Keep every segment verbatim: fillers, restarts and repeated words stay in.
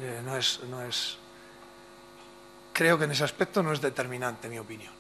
Eh, no es, no es... Creo que en ese aspecto no es determinante, mi opinión.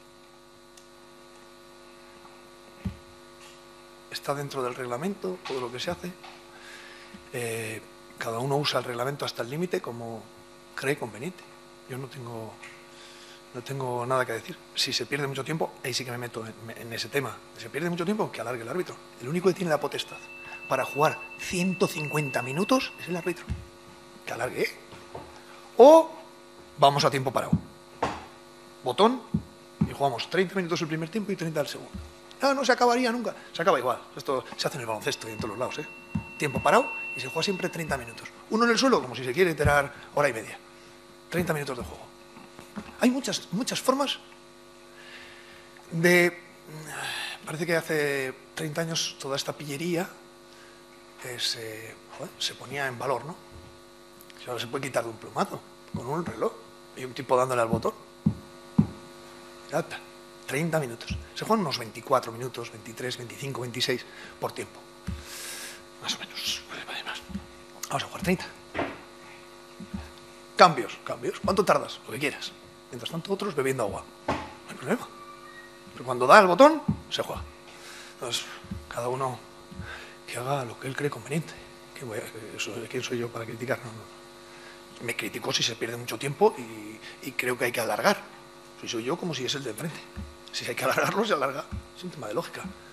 Está dentro del reglamento, todo lo que se hace. Eh, cada uno usa el reglamento hasta el límite como cree conveniente. Yo no tengo, no tengo nada que decir. Si se pierde mucho tiempo, ahí sí que me meto en, en ese tema. Si se pierde mucho tiempo, que alargue el árbitro. El único que tiene la potestad para jugar ciento cincuenta minutos es el árbitro. Que alargue. O vamos a tiempo parado. Botón y jugamos treinta minutos el primer tiempo y treinta el segundo. No, no se acabaría nunca. Se acaba igual. Esto se hace en el baloncesto y en todos los lados, ¿eh? Tiempo parado y se juega siempre treinta minutos. Uno en el suelo, como si se quiere tirar hora y media. treinta minutos de juego. Hay muchas, muchas formas de... Parece que hace treinta años toda esta pillería eh, se, joder, se ponía en valor, ¿no? Si ahora se puede quitar de un plumazo, con un reloj y un tipo dándole al botón. Ya está. treinta minutos. Se juegan unos veinticuatro minutos, veintitrés, veinticinco, veintiséis por tiempo. Más o menos. Vamos a jugar treinta. Cambios, cambios. ¿Cuánto tardas? Lo que quieras. Mientras tanto, otros bebiendo agua. No hay problema. Pero cuando da el botón, se juega. Entonces, cada uno que haga lo que él cree conveniente. ¿Qué voy a, eso, ¿Quién soy yo para criticar? No, no. Me critico si se pierde mucho tiempo y, y creo que hay que alargar. Si soy yo como si es el de enfrente. Si hay que alargarlo, se alarga. Es un tema de lógica.